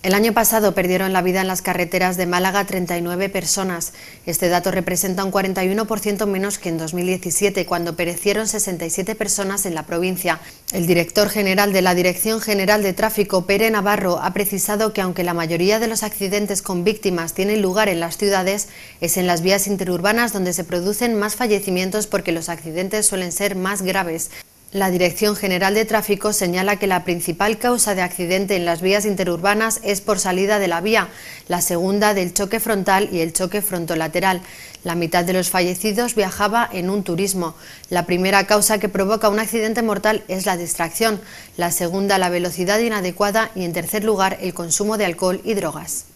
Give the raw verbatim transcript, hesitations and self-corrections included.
El año pasado perdieron la vida en las carreteras de Málaga treinta y nueve personas. Este dato representa un cuarenta y uno por ciento menos que en dos mil diecisiete, cuando perecieron sesenta y siete personas en la provincia. El director general de la Dirección General de Tráfico, Pere Navarro, ha precisado que aunque la mayoría de los accidentes con víctimas tienen lugar en las ciudades, es en las vías interurbanas donde se producen más fallecimientos porque los accidentes suelen ser más graves. La Dirección General de Tráfico señala que la principal causa de accidente en las vías interurbanas es por salida de la vía, la segunda del choque frontal y el choque frontolateral. La mitad de los fallecidos viajaba en un turismo. La primera causa que provoca un accidente mortal es la distracción, la segunda la velocidad inadecuada y en tercer lugar el consumo de alcohol y drogas.